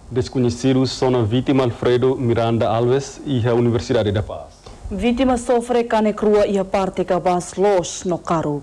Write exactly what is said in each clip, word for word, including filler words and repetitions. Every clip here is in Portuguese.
Desconhecidos são a vítima Alfredo Miranda Alves e a Universidade da Paz. Vítima sofre cane crua e a parte cabas los no caro.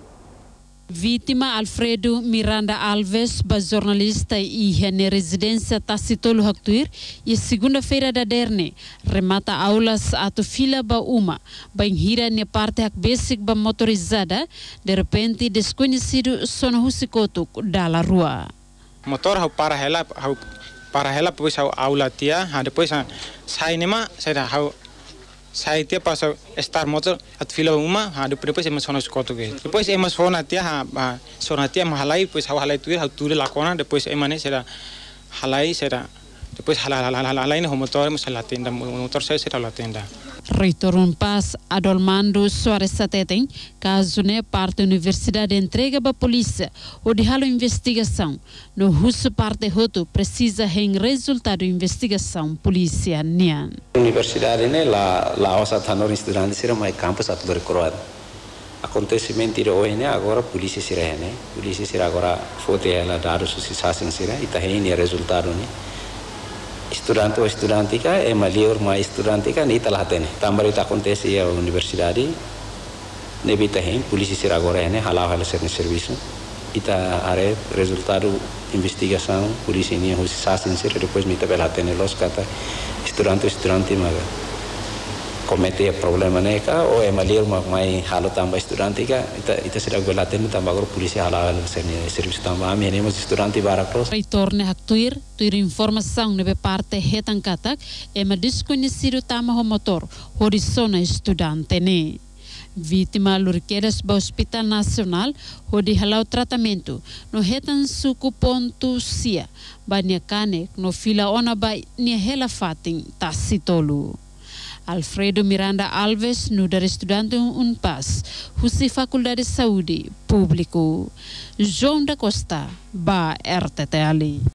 Vítima Alfredo Miranda Alves, ba jornalista e na residência Tacitolo Haktuir, e segunda-feira da derne remata aulas ato fila ba uma, ba hira na parte hak basic ba motorizada, de repente desconhecido sono husikotuk dala rua. Motor hau para hela hau para hela depois hau aula tia, depois sai nema, sai hau sai tia pas estar motor at fila uma, depois emas sono husikotuk. Depois emas fona tia ha sona tia mahalai, depois hau halai tuir hau tuir lakona, depois emane será halai será depois halai halai no motor emas latenda, motor sai será latenda. Reitor Unpas Adolmando Soares Sateten, caso né parte da universidade entrega para a polícia ou de halo investigação, no russo parte roto precisa em resultado da investigação polícia nian. Universidade né lá lá osa tanor estudante será mais campus atau berkoroat. Acontecimento de hoje né agora polícia será né polícia será agora foto ela dados susisasing será ita ini resultado né. Estudante ou estudante ka é malior mais estudante ka ni telah tene tambah itu acontece a universidade nebita hen polisi será agora né halal halal ser serviço ita are resultado investigação polisi ni hoje sasin ser depois mita bela tene los kata estudante estudante maga comete problema né ka ou é malior mais halal tambah estudante ka ita ita será bela tene tambah agora polisi halal halal ser serviço tambah ami né mas estudante baraklos Reitor ne Haktuir tuir informação nebe parte hetan katak é ma desconhecido tama ho motor horizona estudante ne. Vítima lurquedas ba Hospital Nacional ho di halau tratamento no hetan suku pontu sia ba kane no fila ona ba nia hela fating Tacitolo. Alfredo Miranda Alves, no dar estudante Unpas, Husi Faculdade de Saúde Público. João da Costa, ba R T T ali.